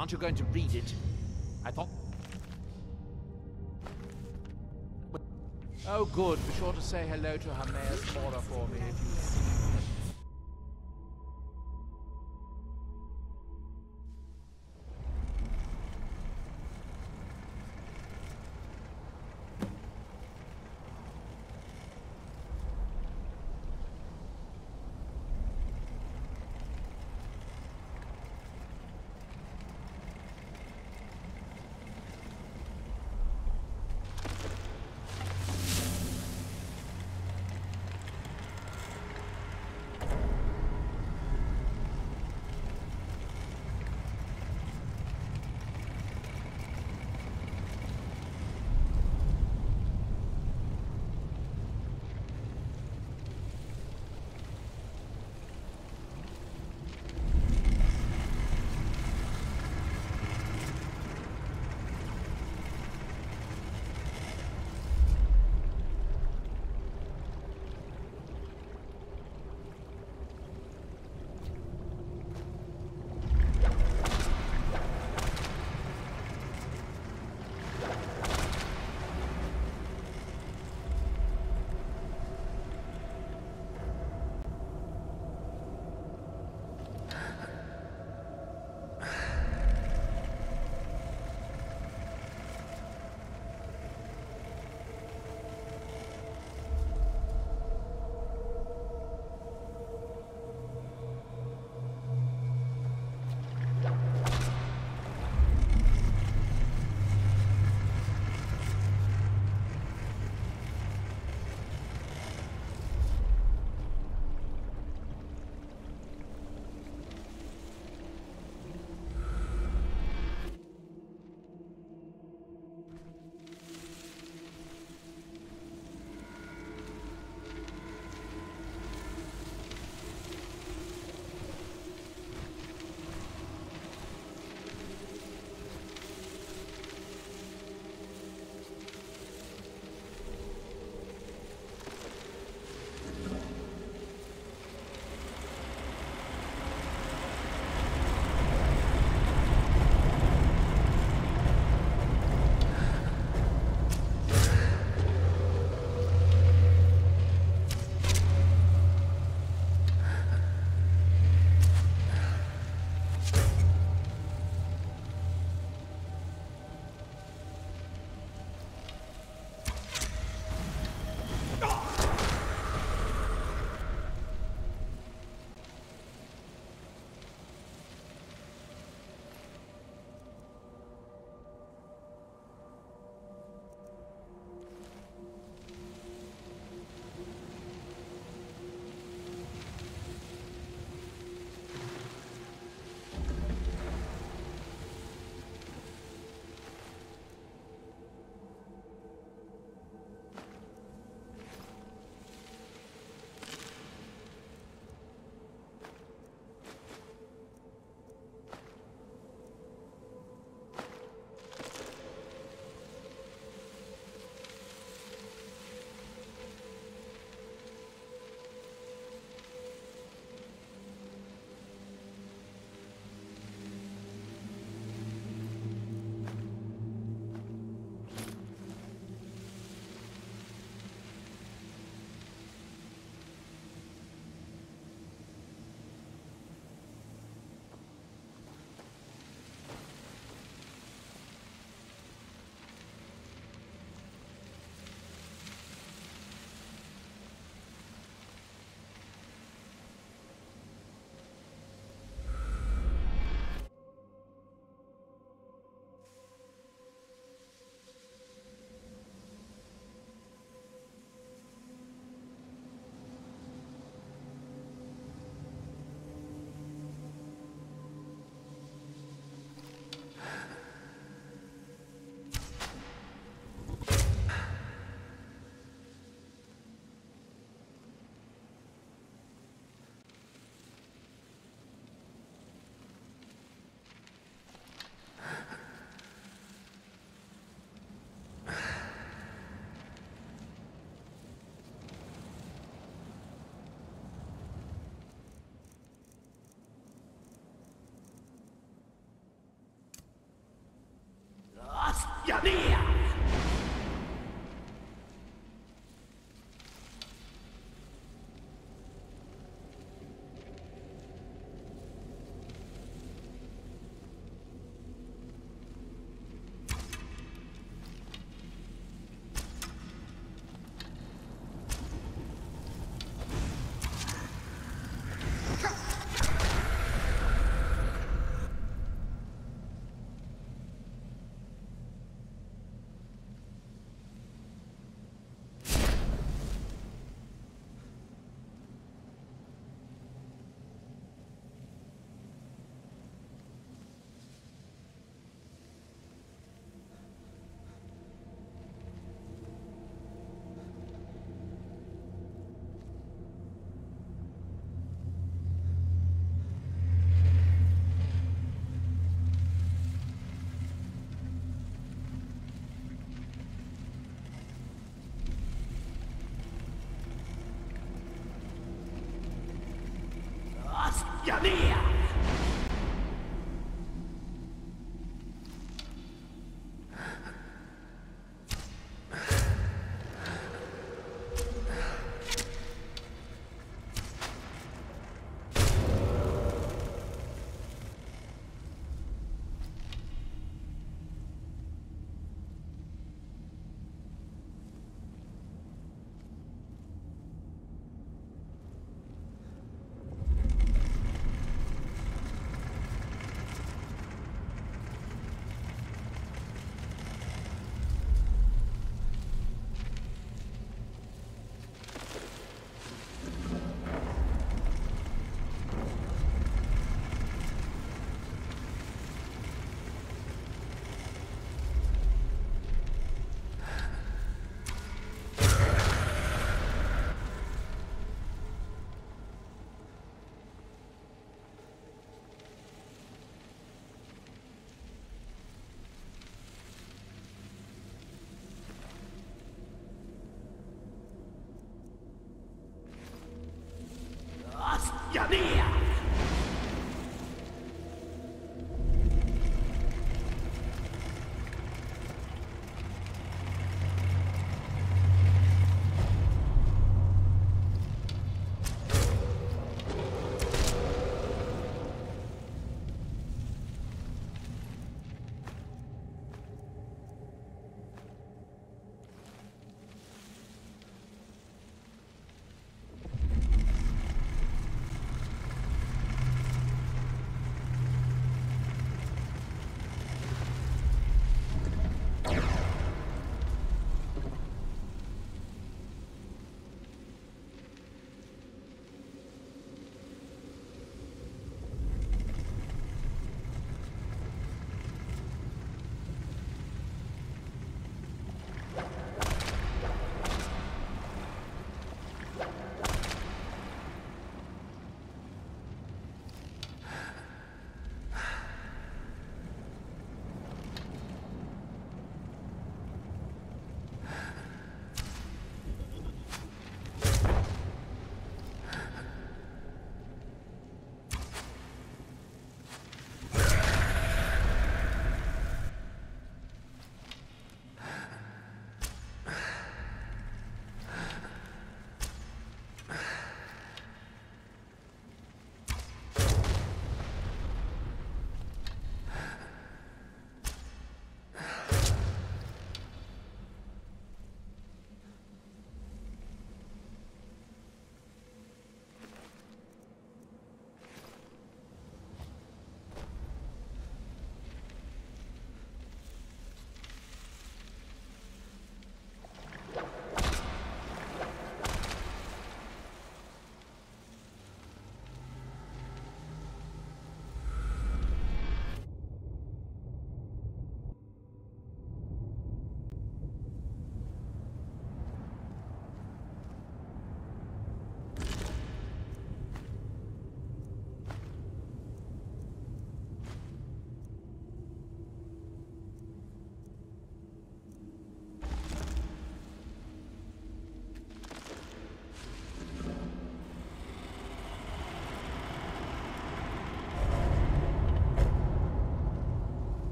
Aren't you going to read it? I thought... Oh, good. Be sure to say hello to her Mayor's Mora for me if you...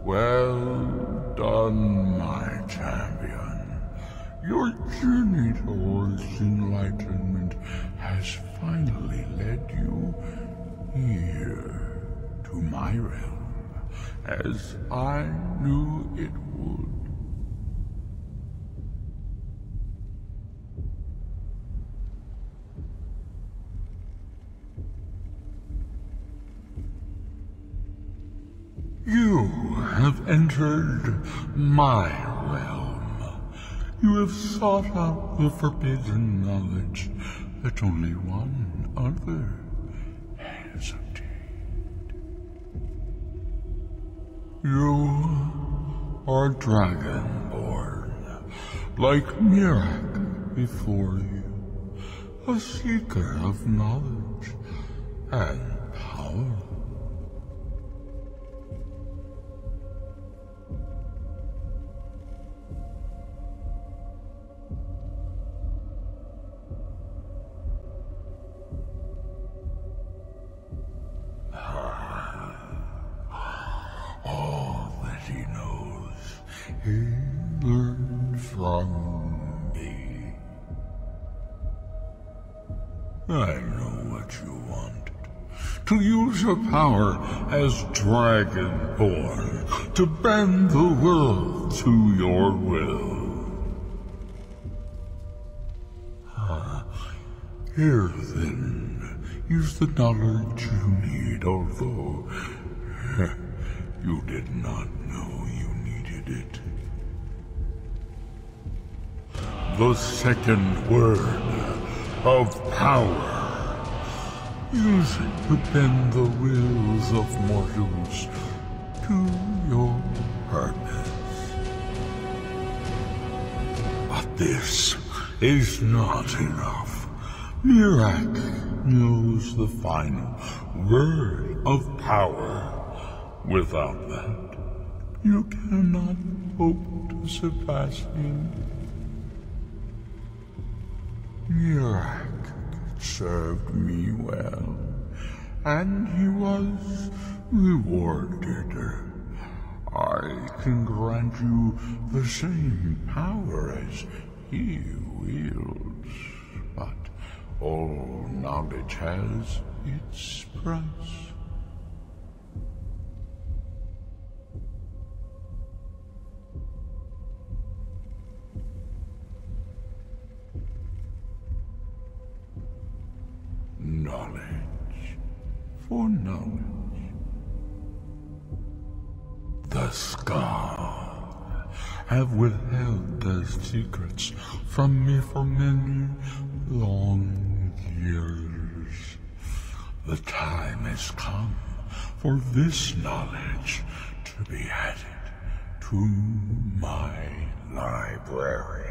Well done, my champion. Your journey towards enlightenment has finally led you here to my realm, as I knew it would. You have entered my realm. You have sought out the forbidden knowledge that only one other has obtained. You are Dragonborn, like Mirak before you, a seeker of knowledge and power. He learned from me. I know what you wanted. To use your power as Dragonborn, to bend the world to your will. Here then, use the knowledge you need, although you did not know you needed it. The second word of power. Use it to bend the wills of mortals to your purpose. But this is not enough. Mirak knows the final word of power. Without that, you cannot hope to surpass him. Mirak served me well, and he was rewarded. I can grant you the same power as he wields, but all knowledge has its price. Knowledge for knowledge. The Scar have withheld their secrets from me for many long years. The time has come for this knowledge to be added to my library.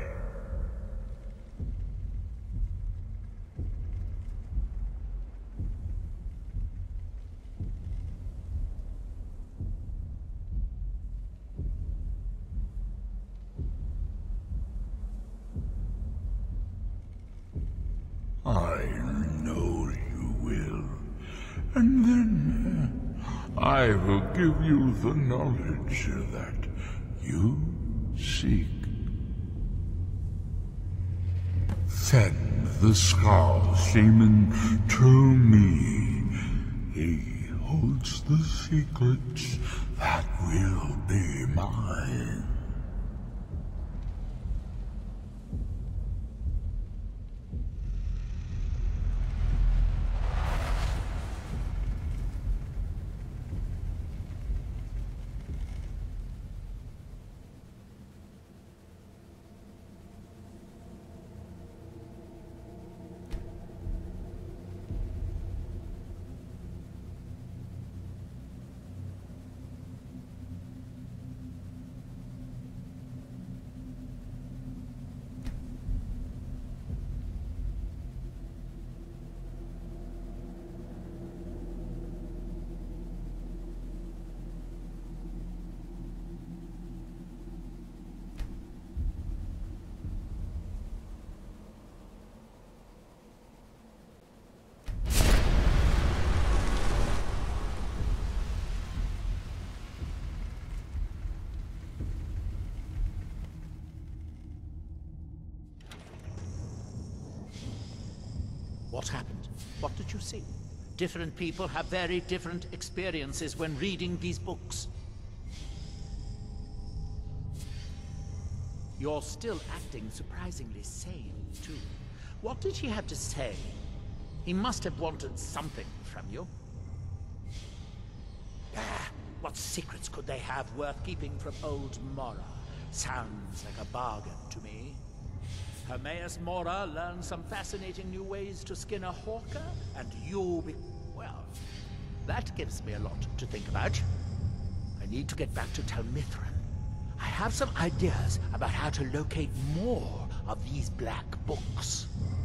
I know you will, and then I will give you the knowledge that you seek. Send the Skull Shaman to me. He holds the secrets that will be mine. What happened? What did you see? Different people have very different experiences when reading these books. You're still acting surprisingly sane, too. What did he have to say? He must have wanted something from you. Ah, what secrets could they have worth keeping from old Mora? Sounds like a bargain to me. Hermaeus Mora learned some fascinating new ways to skin a hawker, and you'll be... well, that gives me a lot to think about. I need to get back to Tel Mithryn. I have some ideas about how to locate more of these black books.